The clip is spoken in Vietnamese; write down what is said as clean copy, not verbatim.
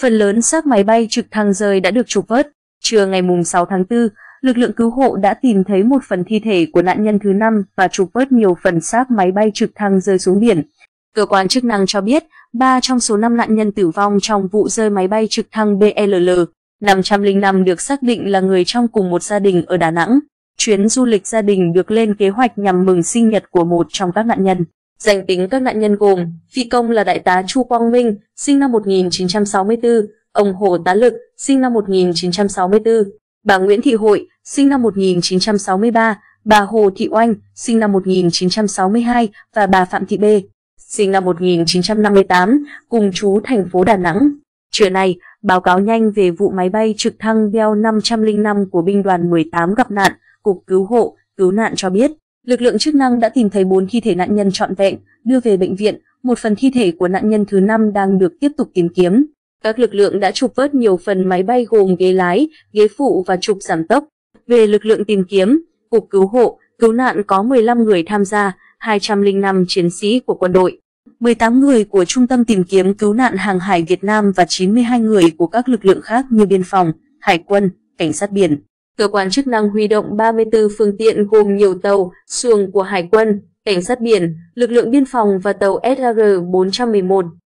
Phần lớn xác máy bay trực thăng rơi đã được trục vớt. Trưa ngày 6 tháng 4, lực lượng cứu hộ đã tìm thấy một phần thi thể của nạn nhân thứ 5 và trục vớt nhiều phần xác máy bay trực thăng rơi xuống biển. Cơ quan chức năng cho biết, 3 trong số 5 nạn nhân tử vong trong vụ rơi máy bay trực thăng BLL 505 được xác định là người trong cùng một gia đình ở Đà Nẵng. Chuyến du lịch gia đình được lên kế hoạch nhằm mừng sinh nhật của một trong các nạn nhân. Danh tính các nạn nhân gồm: phi công là Đại tá Chu Quang Minh, sinh năm 1964, ông Hồ Tá Lực, sinh năm 1964, bà Nguyễn Thị Hội, sinh năm 1963, bà Hồ Thị Oanh, sinh năm 1962 và bà Phạm Thị B, sinh năm 1958, cùng trú thành phố Đà Nẵng. Trưa nay, báo cáo nhanh về vụ máy bay trực thăng Bell 505 của binh đoàn 18 gặp nạn, Cục Cứu hộ, Cứu nạn cho biết, lực lượng chức năng đã tìm thấy 4 thi thể nạn nhân trọn vẹn, đưa về bệnh viện, một phần thi thể của nạn nhân thứ 5 đang được tiếp tục tìm kiếm. Các lực lượng đã trục vớt nhiều phần máy bay gồm ghế lái, ghế phụ và trục giảm tốc. Về lực lượng tìm kiếm, Cục Cứu hộ, Cứu nạn có 15 người tham gia, 205 chiến sĩ của quân đội, 18 người của Trung tâm Tìm kiếm Cứu nạn Hàng hải Việt Nam và 92 người của các lực lượng khác như biên phòng, hải quân, cảnh sát biển. Cơ quan chức năng huy động 34 phương tiện gồm nhiều tàu, xuồng của hải quân, cảnh sát biển, lực lượng biên phòng và tàu SR-411.